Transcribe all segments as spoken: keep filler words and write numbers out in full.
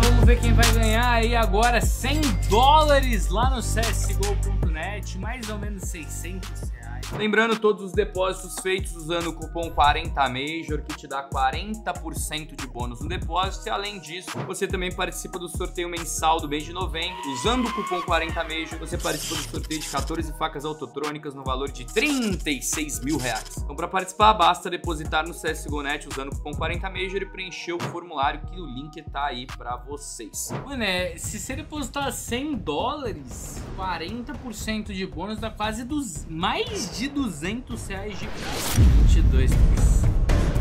vamos ver quem vai ganhar aí agora cem dólares lá no C S G O ponto net, mais ou menos seiscentos reais. Lembrando, todos os depósitos feitos usando o cupom quarenta Major, que te dá quarenta por cento de bônus no depósito. E além disso, você também participa do sorteio mensal do mês de novembro. Usando o cupom quarenta Major, você participa do sorteio de quatorze facas autotrônicas no valor de trinta e seis mil reais. Então, para participar, basta depositar no C S G O ponto net usando o cupom quarenta Major e preencher o formulário, que o link tá aí para vocês. Mano, é, se você depositar cem dólares, quarenta por cento de bônus dá quase dos, mais de duzentos reais de graça. vinte e dois por cento.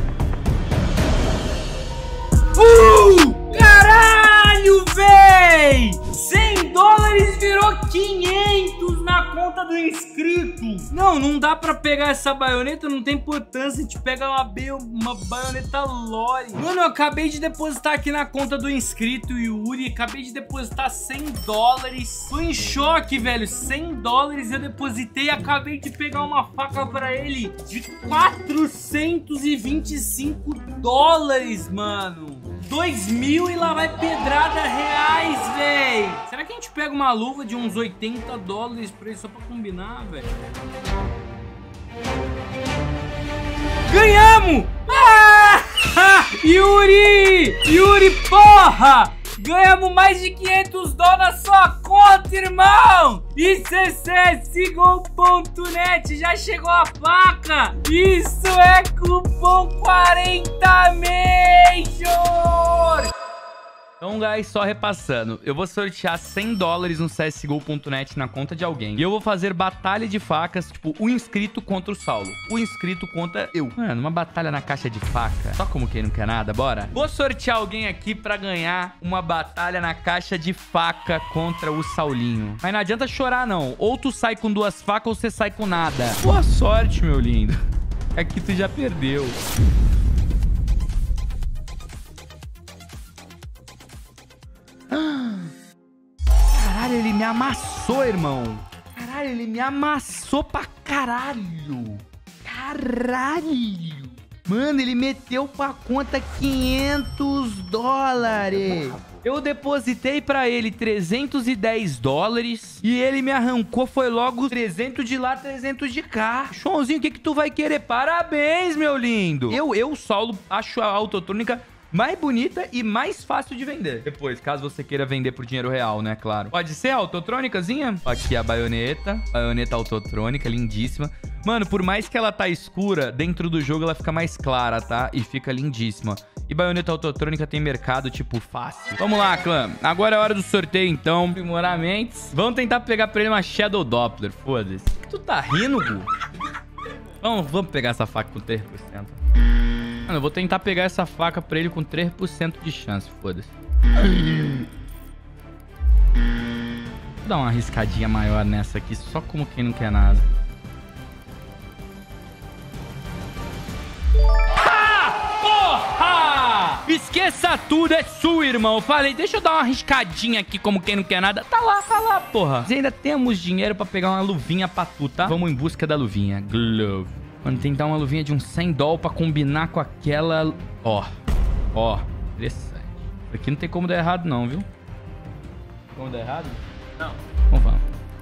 Uh! Caralho, véi! cem dólares virou quinhentos na conta do inscrito. Não, não dá pra pegar essa baioneta, não tem importância. A gente pega uma, uma baioneta lore. Mano, eu acabei de depositar aqui na conta do inscrito Yuri. Acabei de depositar cem dólares. Tô em choque, velho. cem dólares eu depositei. Acabei de pegar uma faca pra ele de quatrocentos e vinte e cinco dólares, mano. dois mil e lá vai pedrada reais, véi. Será que a gente pega uma luva de uns oitenta dólares pra ele só pra combinar, velho? Ganhamos! Ah! Yuri! Yuri, porra! Ganhamos mais de quinhentos dólares na sua conta, irmão! E C S G O ponto net já chegou a faca! Isso é cupom quarenta Major! Então, guys, só repassando, eu vou sortear cem dólares no C S G O ponto net na conta de alguém. E eu vou fazer batalha de facas, tipo, o inscrito contra o Saulo. O inscrito contra eu. Mano, uma batalha na caixa de faca. Só como quem não quer nada, bora? Vou sortear alguém aqui pra ganhar uma batalha na caixa de faca contra o Saulinho. Mas não adianta chorar, não. Ou tu sai com duas facas ou você sai com nada. Boa sorte, meu lindo. Aqui tu já perdeu. Caralho, ele me amassou, irmão. Caralho, ele me amassou pra caralho. Caralho. Mano, ele meteu pra conta quinhentos dólares. Eu depositei pra ele trezentos e dez dólares e ele me arrancou, foi logo trezentos de lá, trezentos de cá. Chonzinho, o que que tu vai querer? Parabéns, meu lindo. Eu, eu, Saulo, acho a autotrônica mais bonita e mais fácil de vender. Depois, caso você queira vender por dinheiro real, né? Claro. Pode ser a autotrônicazinha? Aqui a baioneta. Baioneta autotrônica, lindíssima. Mano, por mais que ela tá escura, dentro do jogo ela fica mais clara, tá? E fica lindíssima. E baioneta autotrônica tem mercado, tipo, fácil. Vamos lá, clã. Agora é hora do sorteio, então. Aprimoramentos. Vamos tentar pegar pra ele uma Shadow Doppler. Foda-se. Tu tá rindo, Gu? Vamos, vamos pegar essa faca com três por cento. Mano, eu vou tentar pegar essa faca pra ele com três por cento de chance, foda-se. Vou dar uma arriscadinha maior nessa aqui, só como quem não quer nada. Ha! Porra! Esqueça tudo, é sua, irmão. Eu falei, deixa eu dar uma arriscadinha aqui como quem não quer nada. Tá lá, tá lá, porra. Mas ainda temos dinheiro pra pegar uma luvinha pra tu, tá? Vamos em busca da luvinha. Glove. Mano, tem que dar uma luvinha de uns cem dólares pra combinar com aquela... Ó. Ó. Interessante. Isso aqui não tem como dar errado, não, viu? Tem como dar errado? Não. Então vamos.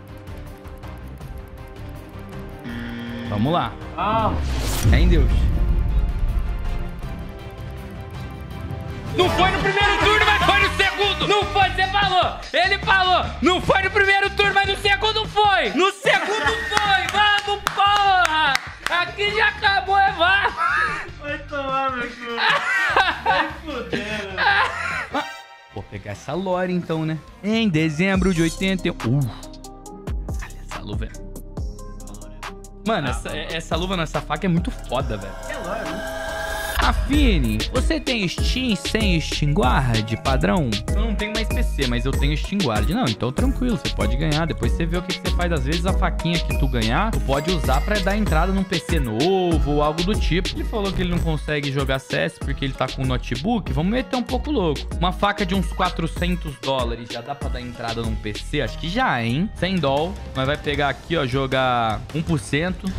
Vamos lá. Ah. É em Deus. Não foi no primeiro turno, mas foi no segundo. Não foi, você falou. Ele falou. Não foi no primeiro turno, mas no segundo foi. No segundo foi. Vamos, porra. Aqui já acabou, é vá. Vai tomar, meu cu. Vai foder, né? Vou pegar essa lore, então, né? Em dezembro de oitenta e um. Uh. Olha essa luva. Mano, essa, essa luva nessa faca é muito foda, velho. É lore, né? Afine, você tem Steam sem Steam Guard padrão? Eu não tenho mais P C, mas eu tenho Steam Guard. Não, então tranquilo, você pode ganhar. Depois você vê o que você faz. Às vezes a faquinha que tu ganhar, tu pode usar pra dar entrada num P C novo ou algo do tipo. Ele falou que ele não consegue jogar C S porque ele tá com um notebook. Vamos meter um pouco louco. Uma faca de uns quatrocentos dólares já dá pra dar entrada num P C? Acho que já, hein? cem dólares. Mas vai pegar aqui, ó, jogar um por cento.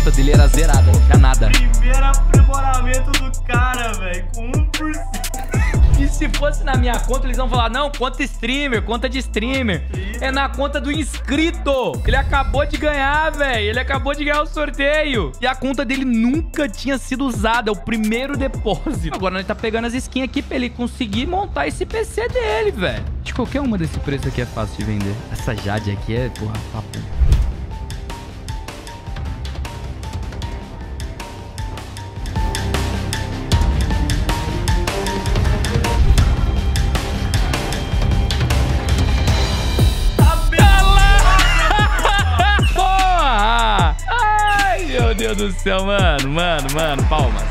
conta dele era zerada, não tinha nada. Primeiro aprimoramento do cara, velho, com um por cento. E se fosse na minha conta, eles vão falar, não, conta streamer, conta de streamer. É na conta do inscrito. Ele acabou de ganhar, velho. Ele acabou de ganhar o sorteio. E a conta dele nunca tinha sido usada. É o primeiro depósito. Agora nós tá pegando as skins aqui pra ele conseguir montar esse P C dele, velho. De qualquer uma desse preço aqui é fácil de vender. Essa Jade aqui é, porra, papo. Meu Deus do céu, mano, mano, mano, palmas.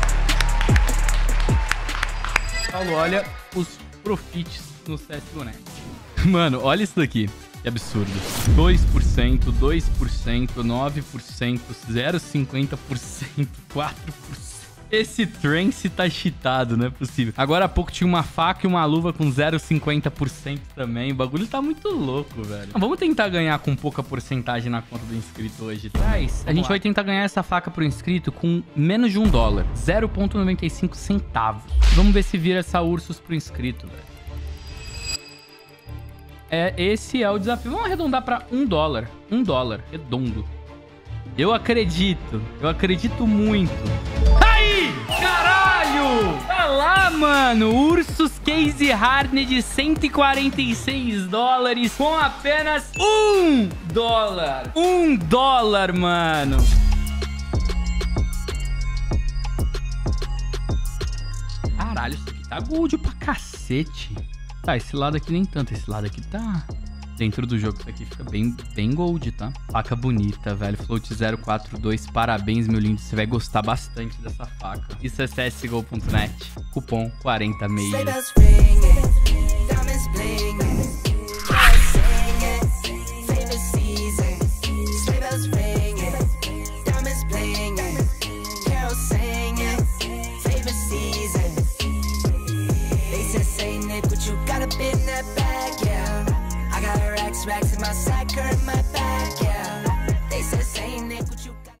Paulo, olha os profits no C S G O Net. Mano, olha isso daqui. Que absurdo. dois por cento, dois por cento, nove por cento, zero vírgula cinquenta por cento, quatro por cento. Esse trance tá cheatado, não é possível. Agora há pouco tinha uma faca e uma luva com zero vírgula cinquenta por cento também. O bagulho tá muito louco, velho. Vamos tentar ganhar com pouca porcentagem na conta do inscrito hoje, tá? A gente vai tentar ganhar essa faca pro inscrito com menos de um dólar. zero vírgula noventa e cinco centavos. Vamos ver se vira essa Ursus pro inscrito, velho. É, esse é o desafio. Vamos arredondar pra um dólar. Um dólar. Redondo. Eu acredito. Eu acredito muito. Aí! Caralho! Tá lá, mano. Ursus Case Harned de cento e quarenta e seis dólares com apenas um dólar. Um dólar, mano. Caralho, isso aqui tá gold pra cacete. Tá, esse lado aqui nem tanto. Esse lado aqui tá... Dentro do jogo, isso aqui fica bem, bem gold, tá? Faca bonita, velho. Float zero quatro dois. Parabéns, meu lindo. Você vai gostar bastante dessa faca. Isso é C S G O ponto net. Cupom quarenta meia. Racks in my sack, hurt my back, yeah.